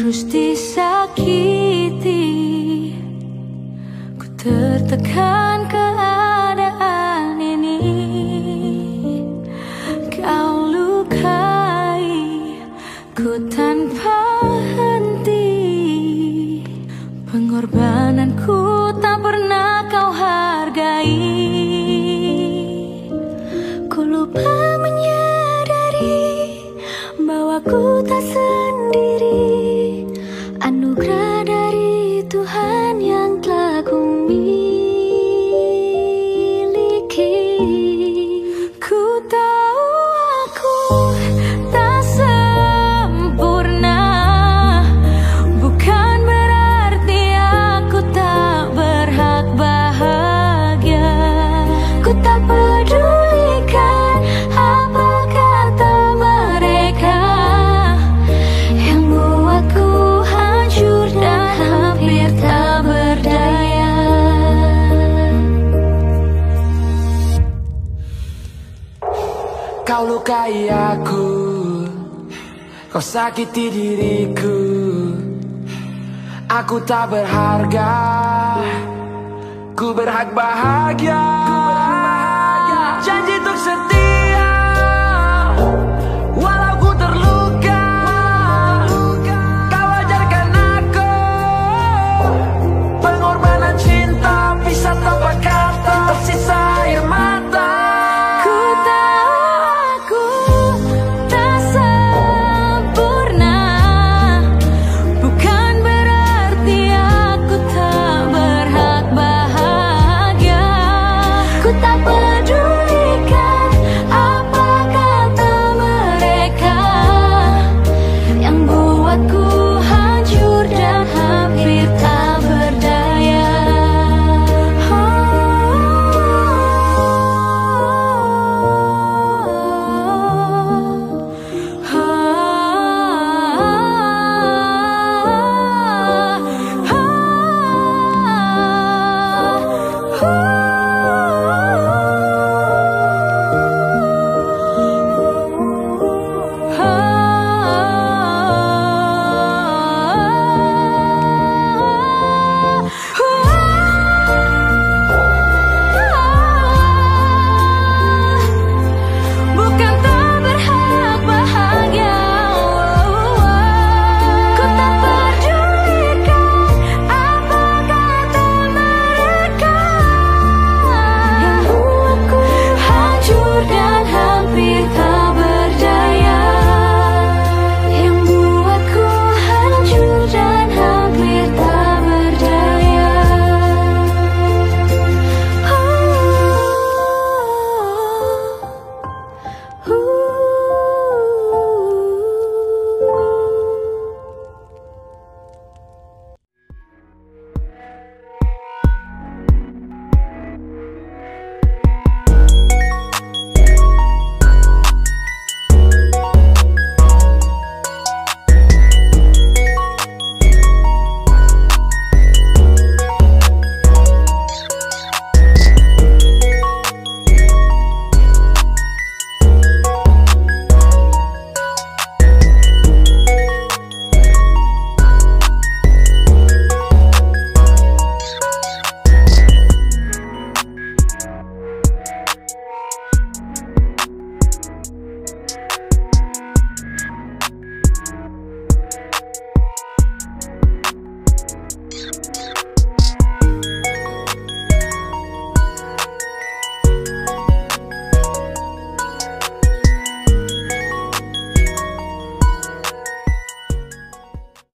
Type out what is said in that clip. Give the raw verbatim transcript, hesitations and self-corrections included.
terus disakiti. Ku tertekan keadaan ini. Kau lukai ku tanpa henti. Pengorbananku tak pernah kau hargai. Ku lupa menyadari bahwa ku tak sendiri. Anugerah dari Tuhan yang telah ku miliki. Ku tahu aku tak sempurna, bukan berarti aku tak berhak bahagia. Ku tak pedulikan apa kata mereka yang buatku hancur dan hampir tak berdaya. Kau lukai aku, kau sakiti diriku. Aku tak berharga, ku berhak bahagia. Janji untuk setia.